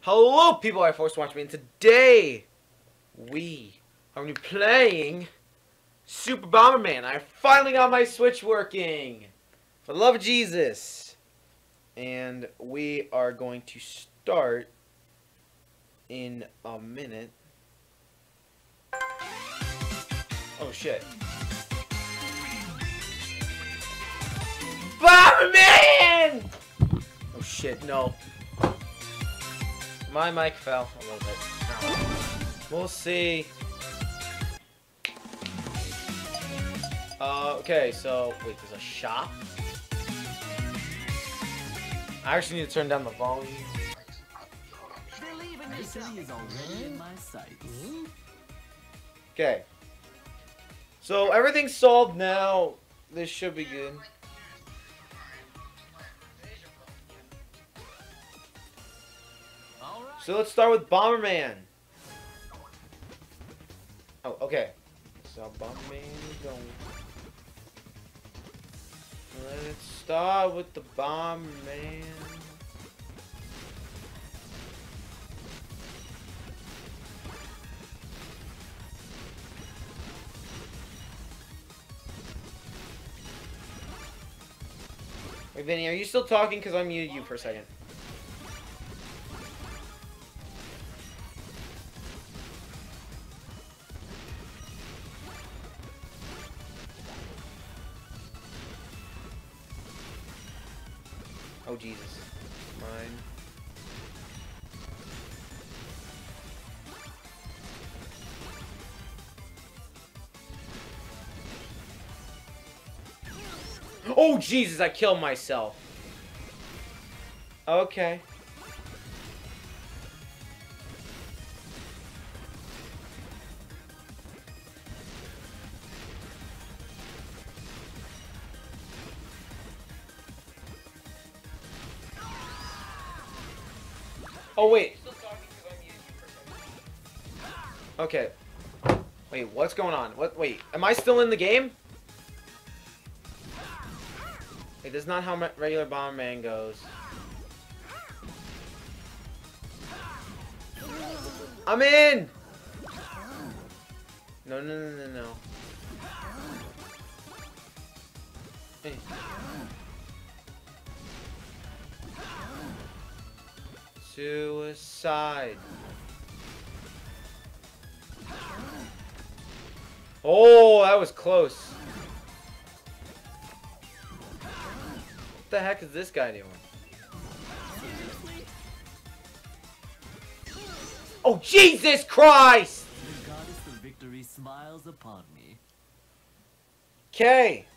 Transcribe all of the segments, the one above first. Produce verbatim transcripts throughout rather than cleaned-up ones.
Hello, people I forced to watch me, and today we are going to be playing Super Bomberman. I finally got my Switch working, for the love of Jesus, and we are going to start in a minute. Oh shit! Bomberman! Oh shit! No. My mic fell a little bit. Ow. We'll see. Uh, okay, so, wait, there's a shop? I actually need to turn down the volume. The city is already in my sights. Okay. So, everything's solved now. This should be good. So let's start with Bomberman. Oh, okay. So Bomberman is going. Let's start with the Bomberman. Wait, Vinny, are you still talking? Because I muted you for a second. Oh, Jesus. Mine. Oh, Jesus, I killed myself. Okay. Oh, wait. Okay. Wait, what's going on? What? Wait, am I still in the game? Wait, this is not how regular Bomberman goes. I'm in! No, no, no, no, no. Hey. Suicide. Oh, that was close. What the heck is this guy doing? Oh, Jesus Christ! The goddess of victory smiles upon me. Okay.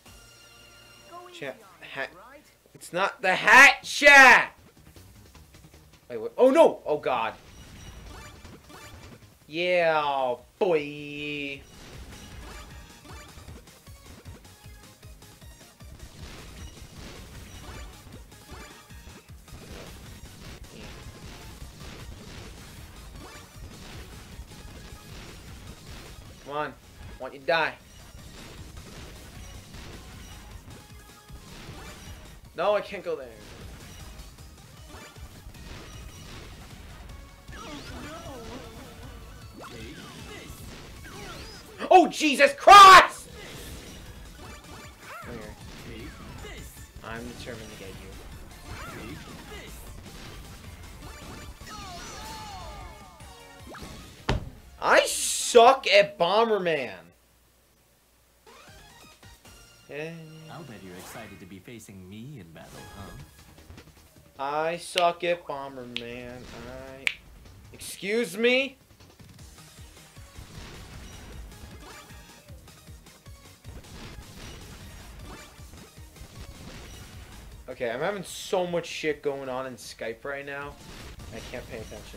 It's not the hat chat! Wait, wait, oh no! Oh god. Yeah, boy. Come on. I want you to die. No, I can't go there. Oh, Jesus Christ! Come here. I'm determined to get you. I suck at Bomberman. Yeah. I'll bet you're excited to be facing me in battle, huh? I suck at Bomberman. I... Excuse me? Okay, I'm having so much shit going on in Skype right now. I can't pay attention.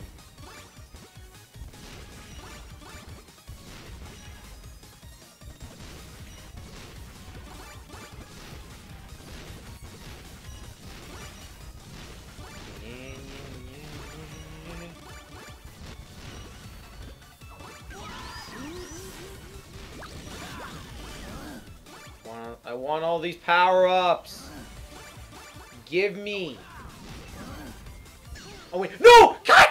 I want all these power-ups. Give me. Oh wait, no! God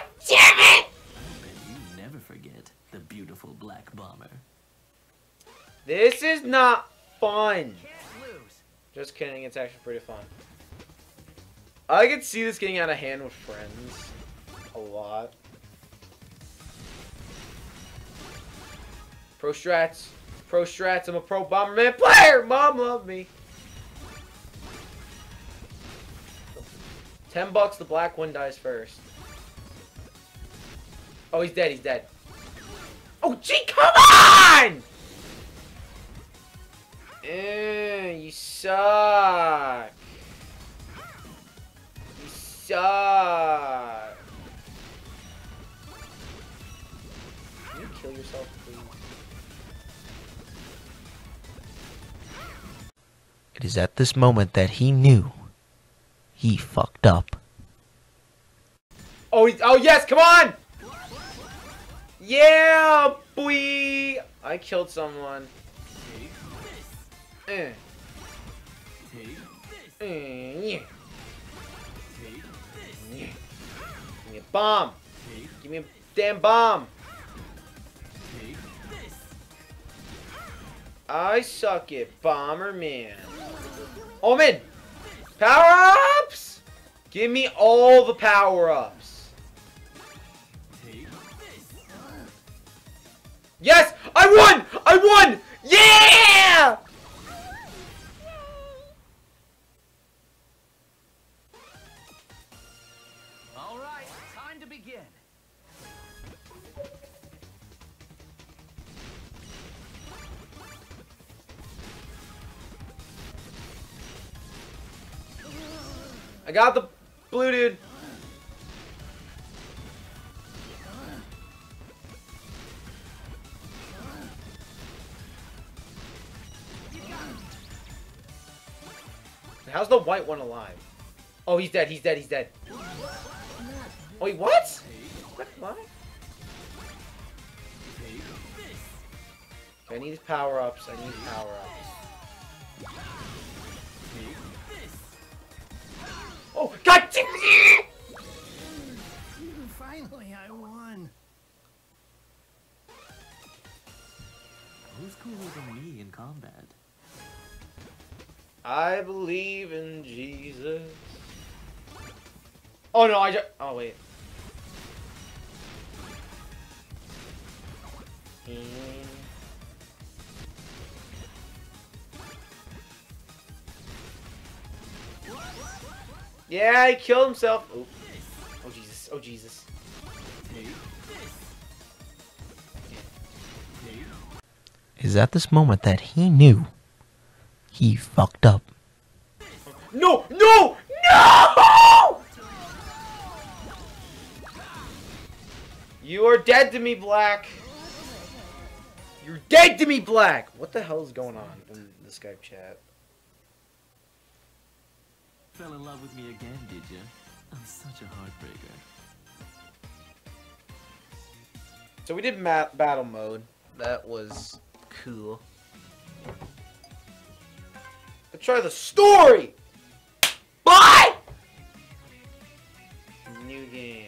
Bomber. This is not fun. Just kidding, it's actually pretty fun. I could see this getting out of hand with friends. A lot. Pro strats. Pro strats. I'm a pro Bomberman player! Mom love me. Ten bucks, the black one dies first. Oh, he's dead, he's dead. Oh, gee, come on! Eh, you suck. You suck. Can you kill yourself, please? It is at this moment that he knew he fucked up. Oh, he, oh yes, come on! Yeah, boy! I killed someone. Eh. Eh, yeah. Yeah. Give me a bomb. Give me a damn bomb. I suck at Bomberman. Oh, I'm in. Power-ups! Give me all the power-ups. Yes! I won! I won! Yeah! All right, time to begin. I got the blue dude. How's the white one alive? Oh, he's dead, he's dead, he's dead. Wait, what? What? What? Okay, I need his power-ups, I need his power-ups. Oh, god damn it! Finally, I won. Who's cooler than me in combat? I believe in Jesus. Oh no, I just. Oh wait. Mm. Yeah, he killed himself. Oh. Oh Jesus. Oh Jesus. It is at this moment that he knew he fucked up. No! No! No! You are dead to me, Black. You're dead to me, Black. What the hell is going on in the Skype chat? Fell in love with me again, did you? I'm such a heartbreaker. So we did ma battle mode. That was cool. Let's try the story! Bye! New game.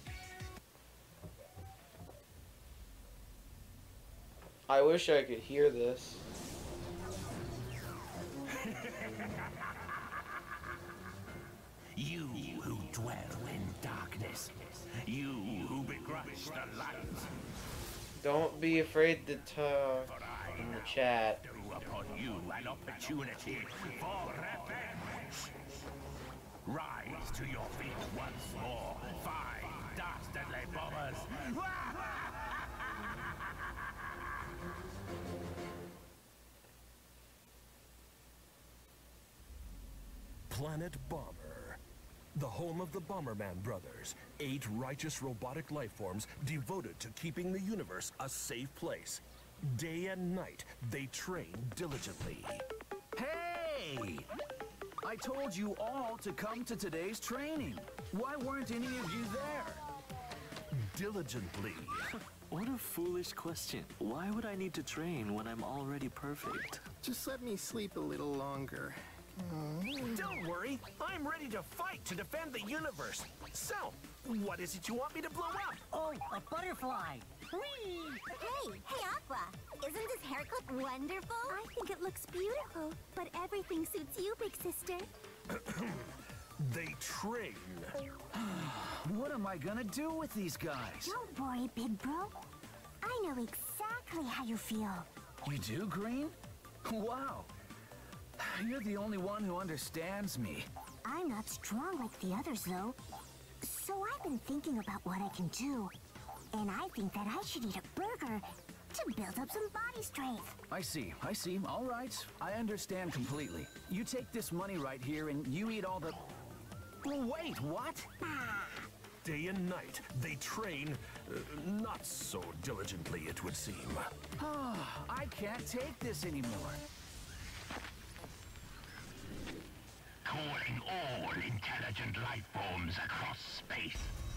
I wish I could hear this. You who dwell in darkness, you who begrudge the light. Don't be afraid to talk in the chat. Threw upon you an opportunity for revenge. Rise to your feet once more, five dastardly bombers. Planet Bomber, the home of the Bomberman brothers, eight righteous robotic lifeforms devoted to keeping the universe a safe place. Day and night, they train diligently. Hey! I told you all to come to today's training. Why weren't any of you there? Diligently. What a foolish question. Why would I need to train when I'm already perfect? Just let me sleep a little longer. Don't worry, I'm ready to fight to defend the universe. So, What is it you want me to blow up? Oh, a butterfly. Whee! Hey, hey, Aqua. Isn't this haircut wonderful? I think it looks beautiful, but everything suits you, big sister. They train. What am I gonna do with these guys? Don't worry, big bro. I know exactly how you feel. You do, Green? Wow. You're the only one who understands me. I'm not strong like the others, though. So I've been thinking about what I can do. And I think that I should eat a burger to build up some body strength. I see, I see. All right. I understand completely. You take this money right here and you eat all the... Wait, what? Day and night, they train, uh, not so diligently, it would seem. I can't take this anymore. Calling all intelligent life forms across space.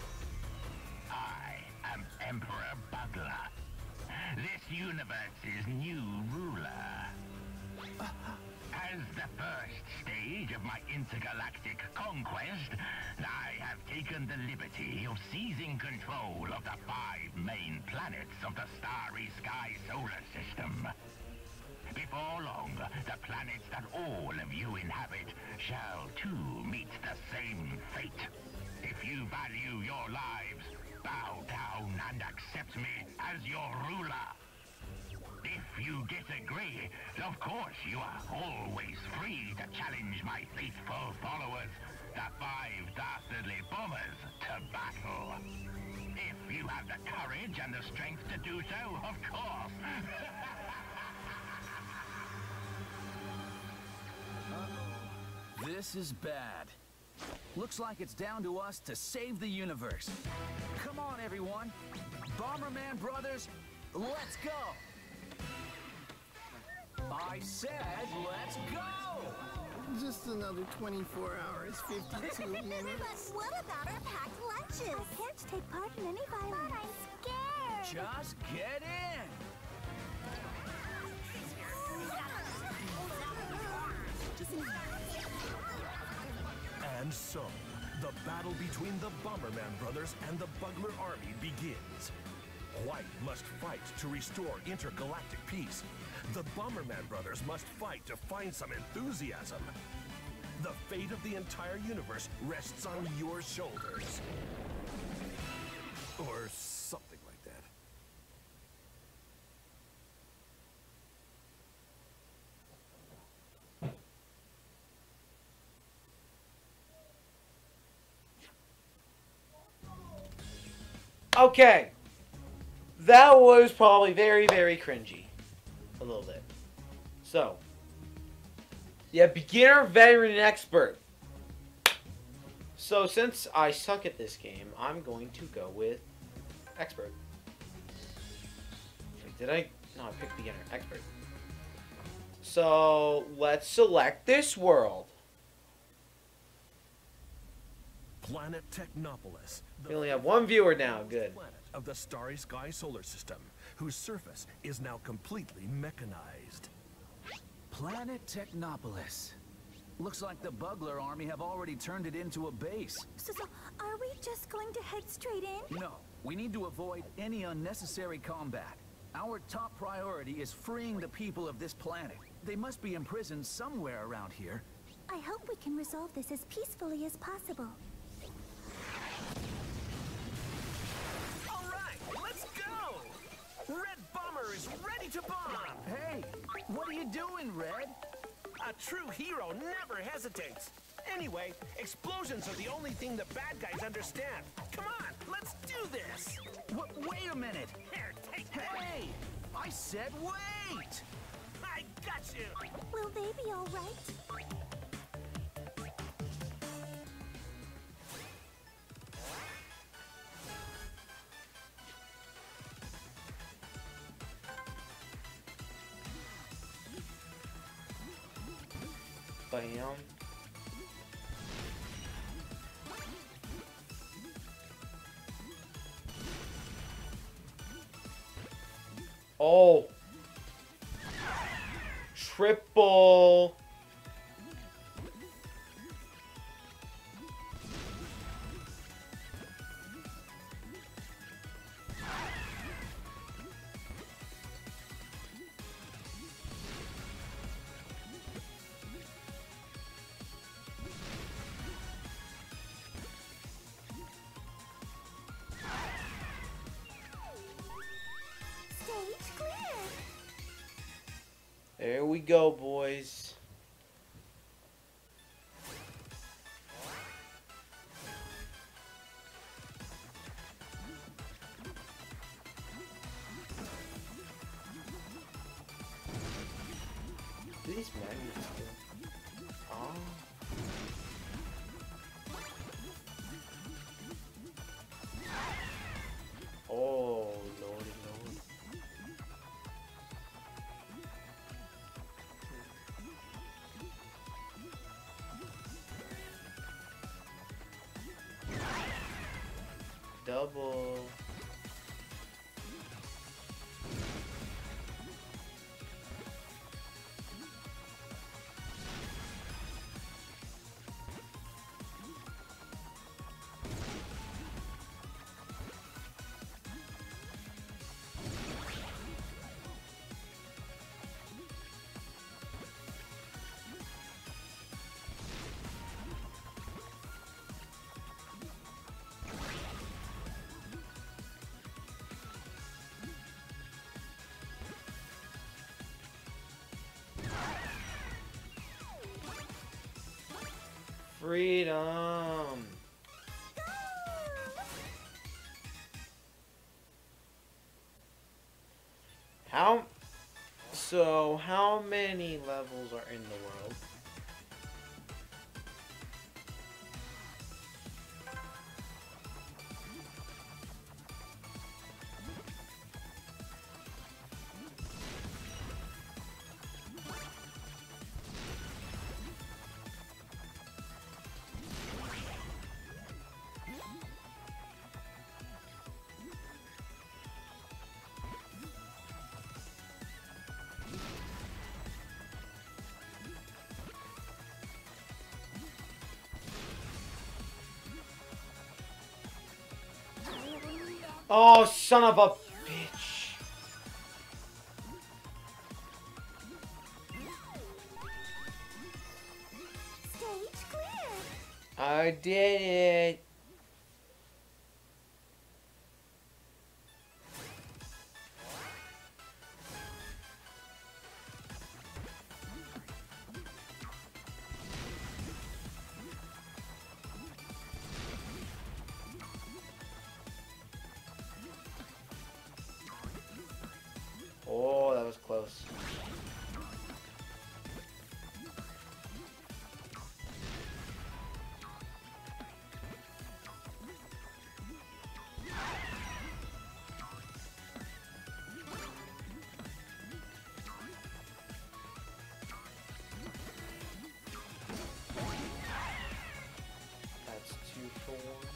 I am Emperor Bugler, this universe's new ruler. As the first stage of my intergalactic conquest, I have taken the liberty of seizing control of the five main planets of the starry sky solar system. Before long, the planets that all of you inhabit shall too meet the same fate. If you value your lives, bow down and accept me as your ruler. If you disagree, of course you are always free to challenge my faithful followers, the five dastardly bombers, to battle. If you have the courage and the strength to do so, of course. This is bad. Looks like it's down to us to save the universe. Come on, everyone. Bomberman Brothers, let's go! I said, let's go! Just another twenty-four hours, fifty-two minutes. What about our packed lunches? I can't take part in any violence. But I'm scared. Just get in! And so, the battle between the Bomberman brothers and the Bugler army begins. White must fight to restore intergalactic peace. The Bomberman brothers must fight to find some enthusiasm. The fate of the entire universe rests on your shoulders. Or something like that. Okay. That was probably very, very cringy. A little bit. So. Yeah, beginner, veteran, and expert. So, since I suck at this game, I'm going to go with expert. Wait, did I? No, I picked beginner. Expert. So, let's select this world. Planet Technopolis. We only have one viewer now. Good. Planet of the starry sky solar system, whose surface is now completely mechanized. Planet Technopolis. Looks like the Bugler army have already turned it into a base. So, so, are we just going to head straight in? No, we need to avoid any unnecessary combat. Our top priority is freeing the people of this planet. They must be imprisoned somewhere around here. I hope we can resolve this as peacefully as possible. All right, let's go! Red Bomber is ready to bomb! Hey, what are you doing, Red? A true hero never hesitates. Anyway, explosions are the only thing the bad guys understand. Come on, let's do this! W wait a minute! Here, take Hey! I said wait! I got you! Will they be all right? Bam. Oh. Triple. There we go, boys. These magnets do. Oh. Oh, lordy, lord. Double. Freedom. How? So, how many levels are in the world? Oh, son of a bitch. Stage clear. I did it. Oh, that was close. That's two for one.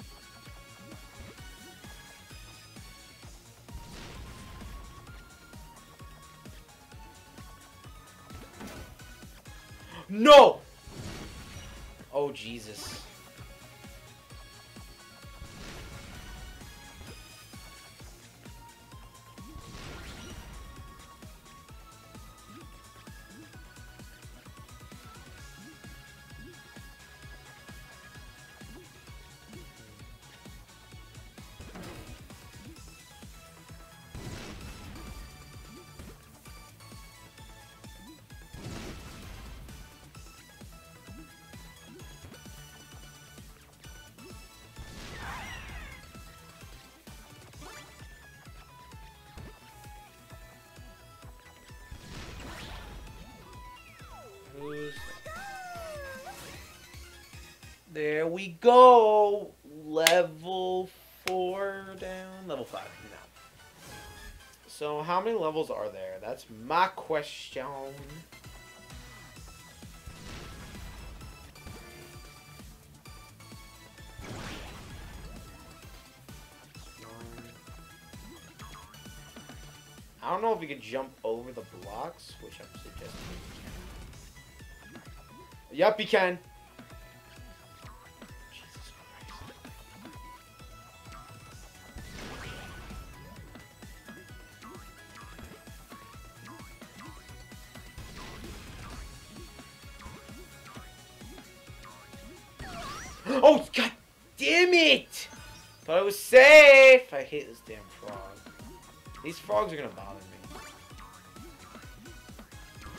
No! Oh, Jesus. Who's... There we go. Level four down. Level five now. So how many levels are there? That's my question. I don't know if you could jump over the blocks, which I'm suggesting you can. Yep, you can. Jesus Christ. Oh, god damn it! Thought I was safe! I hate this damn frog. These frogs are gonna bother me.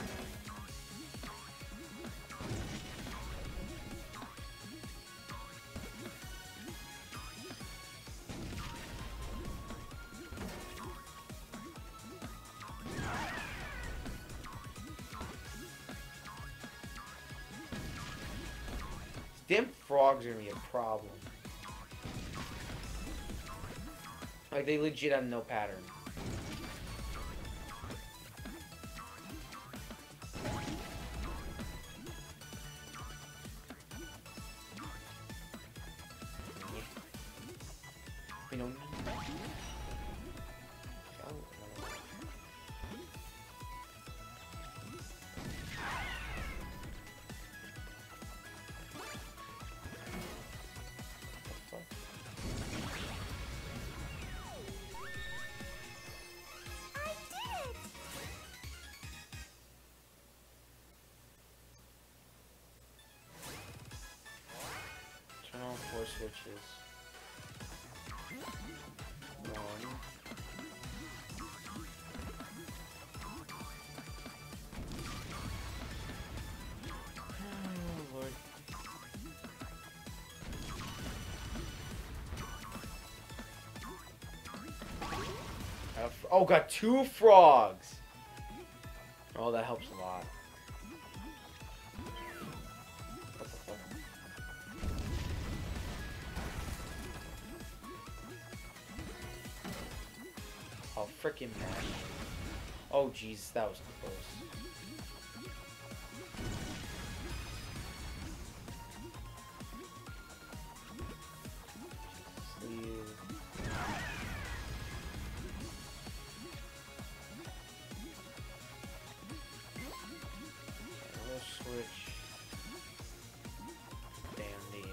frogs are gonna be a problem. Like, they legit have no pattern. You know. Turn on four switches. One. Oh, Lord. Uh, Oh, got two frogs. Oh, that helps a lot. What the fuck? Oh, freaking man. Oh, jeez, that was close. Sleeve. We'll switch. Damn the.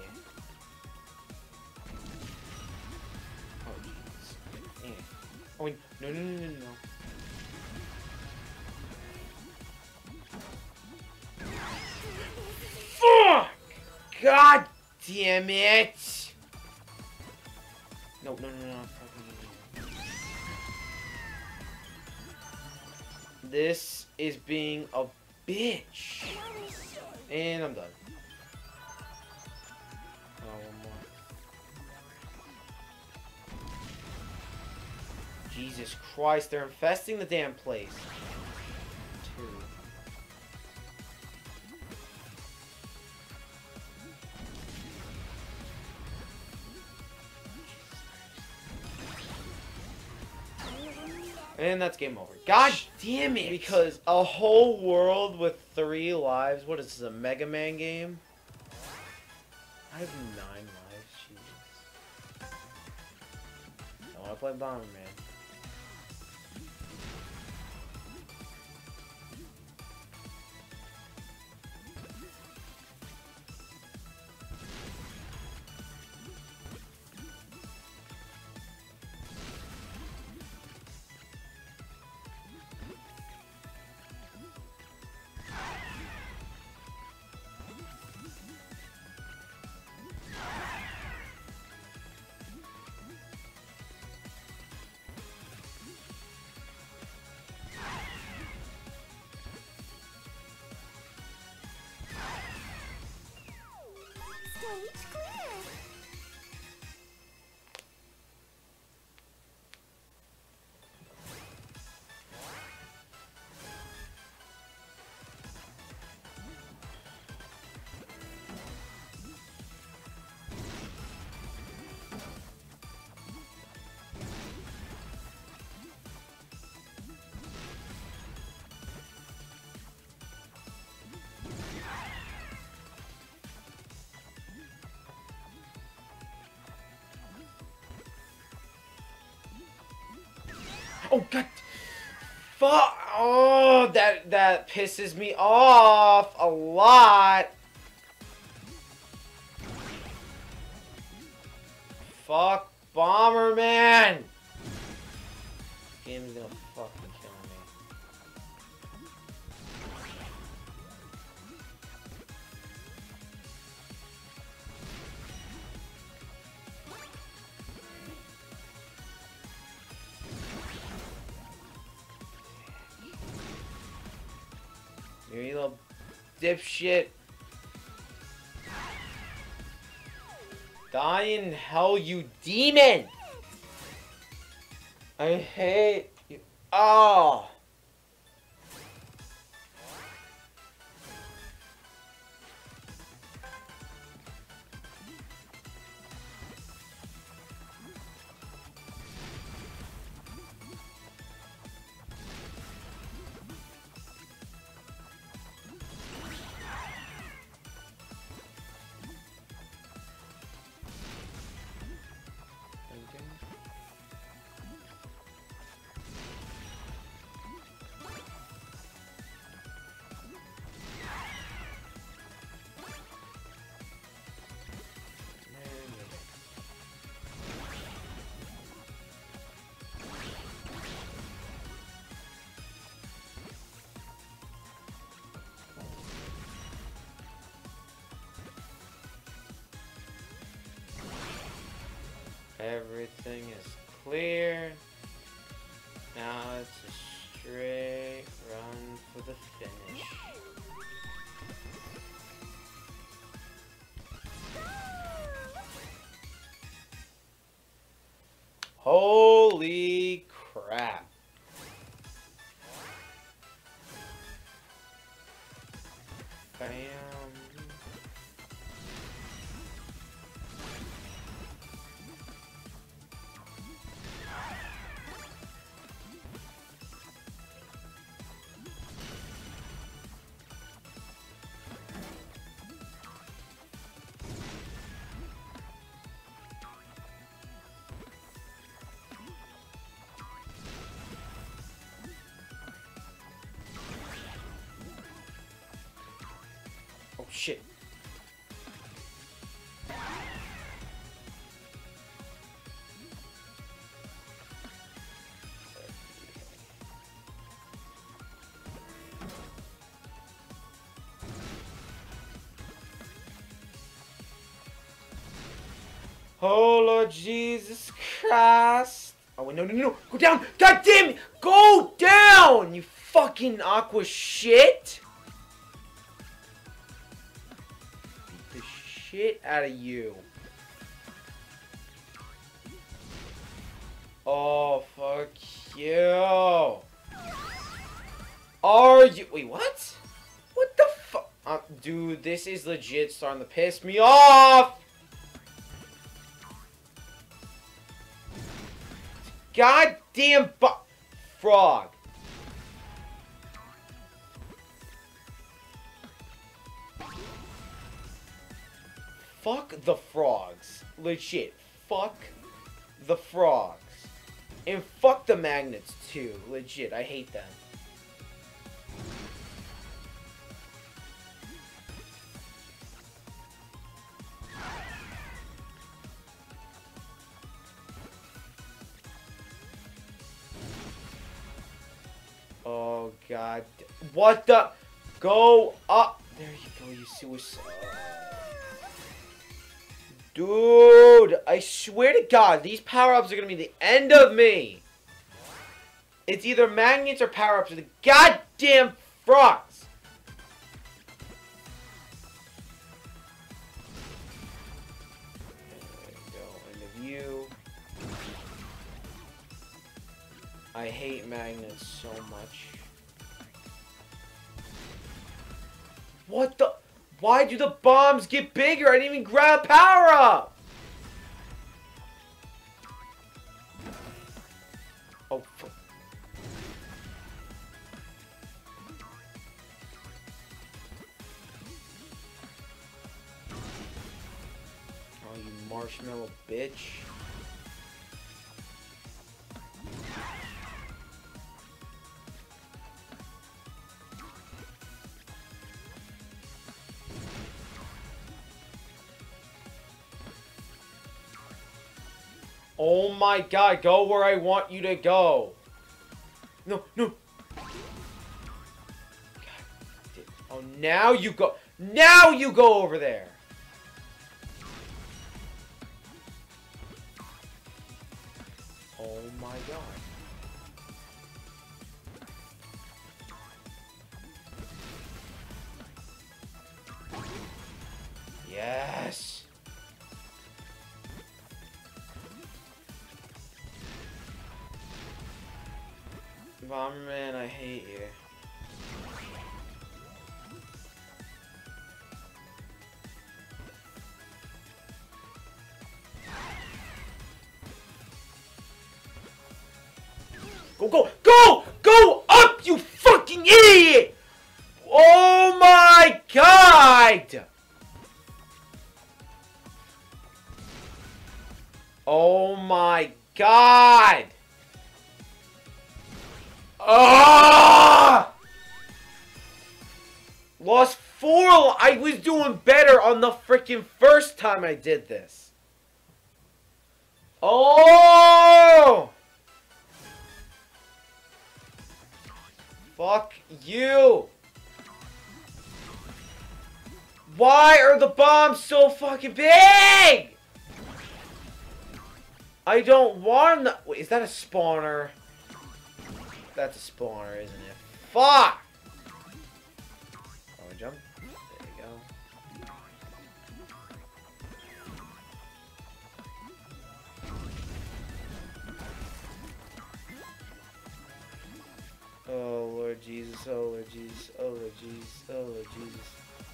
Oh, jeez. Damn. Oh, wait. No, no, no, no, no. Fuck! God damn it! No, no, no, no. This is being a bitch. And I'm done. Oh, one more. Jesus Christ, they're infesting the damn place. Two. And that's game over. God damn it! Because a whole world with three lives. What is this, a Mega Man game? I have nine lives. Jesus. I want to play Bomberman. Stage clear. Oh god! Fuck! Oh, that that pisses me off a lot. Fuck Bomberman! Game's gonna fucking kill me. You little dipshit. Die in hell, you demon! I hate you. Oh! Everything is clear. Now it's a straight run for the finish. Holy crap. Bam. Oh shit. Oh Lord Jesus Christ. Oh wait, no, no, no, go down! God damn it! Go down! You fucking aqua shit! Beat the shit out of you. Oh, fuck you. Are you- wait, what? What the fuck? Uh, dude, this is legit starting to piss me off! Goddamn bu- frog. Fuck the frogs. Legit. Fuck the frogs. And fuck the magnets too. Legit. I hate them. Oh god. What the? Go up. There you go, you suicide. Dude, I swear to God, these power-ups are gonna be the end of me. It's either magnets or power-ups or the goddamn frogs. There we go, end of you. I hate magnets so much. What the? Why do the bombs get bigger? I didn't even grab power up! Oh, fuck. Oh, you marshmallow bitch. Oh my god, go where I want you to go. No, no. God. Oh, now you go. Now you go over there. Oh my god. Yes. Bomberman, I hate you. Go, go, go! Go up, you fucking idiot! Oh my god! Oh my god! Ah! Lost four. I was doing better on the freaking first time I did this. Oh! Fuck you. Why are the bombs so fucking big? I don't want to... Wait, is that a spawner? That's a spawner, isn't it? Fuck! Oh, jump. There you go. Oh, Lord Jesus. Oh, Lord Jesus. Oh, Lord Jesus. Oh, Lord Jesus.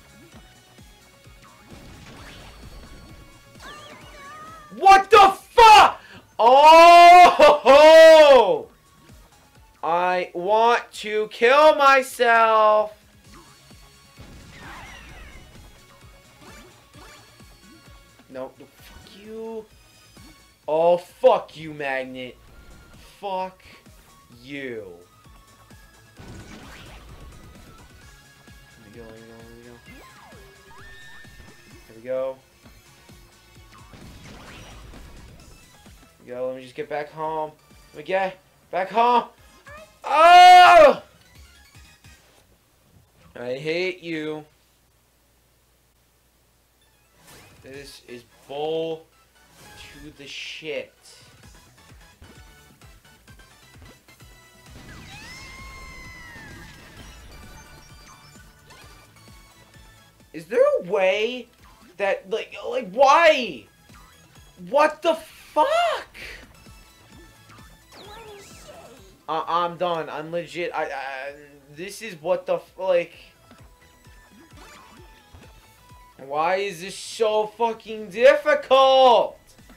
What the fuck? Oh! I want to kill myself. No, no, fuck you. Oh, fuck you, Magnet. Fuck you. Here we go, here we go, here we go. Here we go. Here we go, let me just get back home. Let me get back home. Oh! I hate you. This is bull to the shit. Is there a way that, like, like, why? What the fuck? Uh, I'm done. I'm legit. I, I, this is what the, f like, why is this so fucking difficult?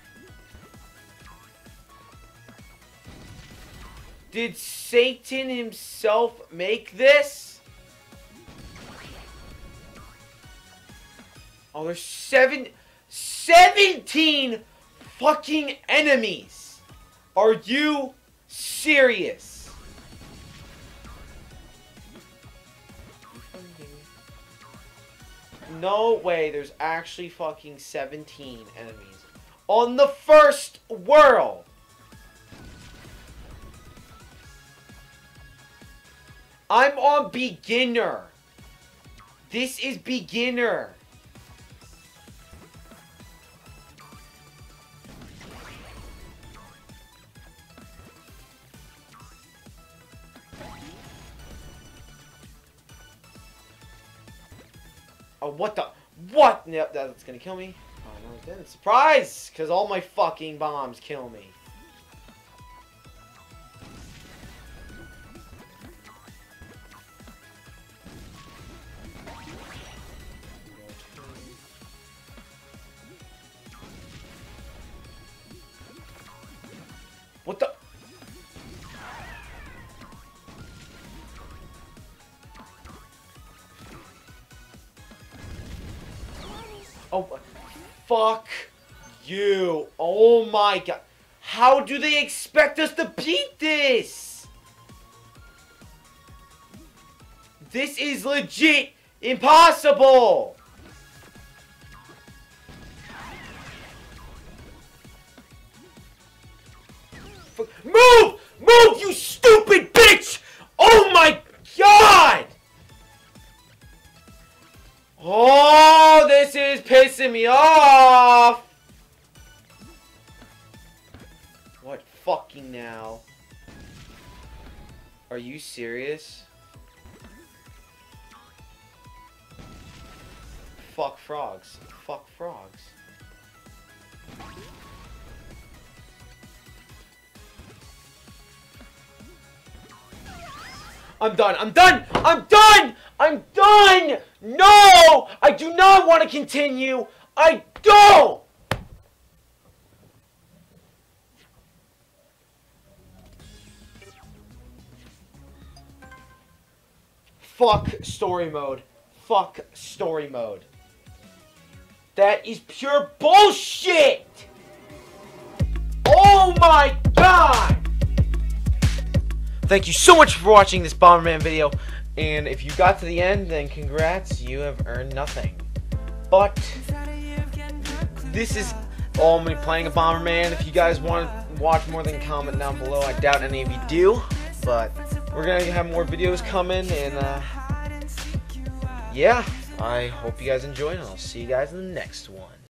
Did Satan himself make this? Oh, there's seven, seventeen fucking enemies. Are you serious? No way, there's actually fucking seventeen enemies on the first world. I'm on beginner. This is beginner. Oh, what the? What? Yep, that's gonna kill me. Oh, no, it didn't. Surprise! Because all my fucking bombs kill me. What the? Oh, fuck you. Oh my god. How do they expect us to beat this? This is legit impossible. Move! Move, you stupid bitch! Oh my god! Oh, this is pissing me off! What fucking now? Are you serious? Fuck frogs. Fuck frogs. I'm done. I'm done. I'm done. I'm done. No, I do not want to continue. I don't. Fuck story mode. Fuck story mode. That is pure bullshit. Oh my god. Thank you so much for watching this Bomberman video, and if you got to the end, then congrats, you have earned nothing. But this is all me playing a Bomberman. If you guys want to watch more, then comment down below. I doubt any of you do, but we're gonna have more videos coming, and uh, yeah, I hope you guys enjoyed, and I'll see you guys in the next one.